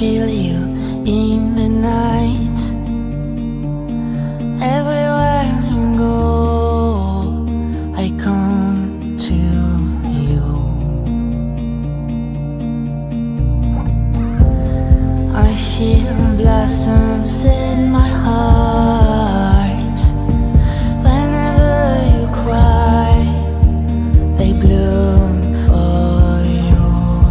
feel you in the night. Everywhere I go, I come to you. I feel blossoms in my heart. Whenever you cry, they bloom for you.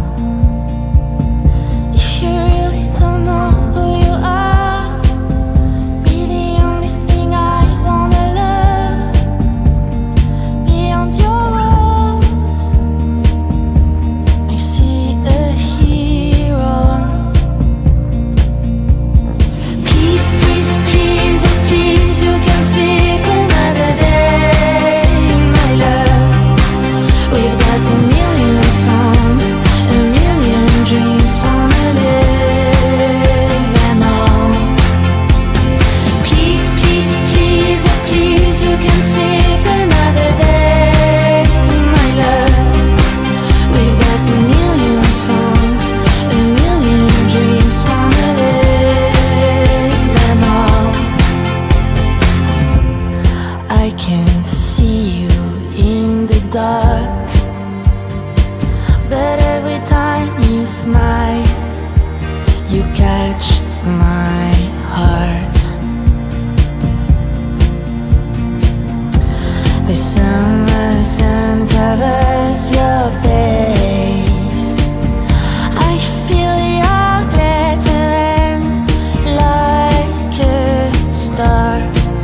If you really don't know who you are, be the only thing I wanna love. Beyond your walls, I see a hero. Please, please, please, oh please, you can sleep another day, my love. We've got a million songs, a million dreams, wanna live them all. Please, please, please, oh please, you can sleep another day, my love. We've got a million songs, a million dreams, wanna live them all. I can see you in the dark, but every time you smile, you catch my heart. The summer sun covers your face. I feel your glittering like a star.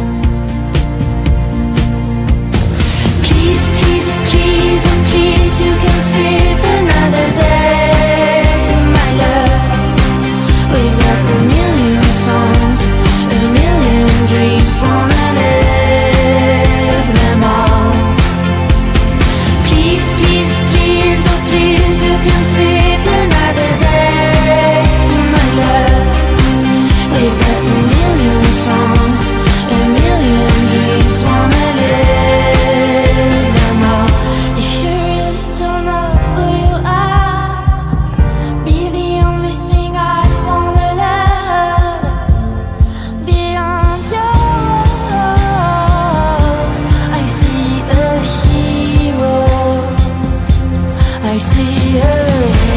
Please, please, please, oh please, you can sleep another day, my love. We've got a million songs, a million dreams, wanna live them all. Please, please, please, oh please, you can sleep another day, my love. We've got a million songs, a million dreams, wanna live them all. If you really don't know who you are, be the only thing I wanna love. Beyond your walls, I see a hero. I see a hero.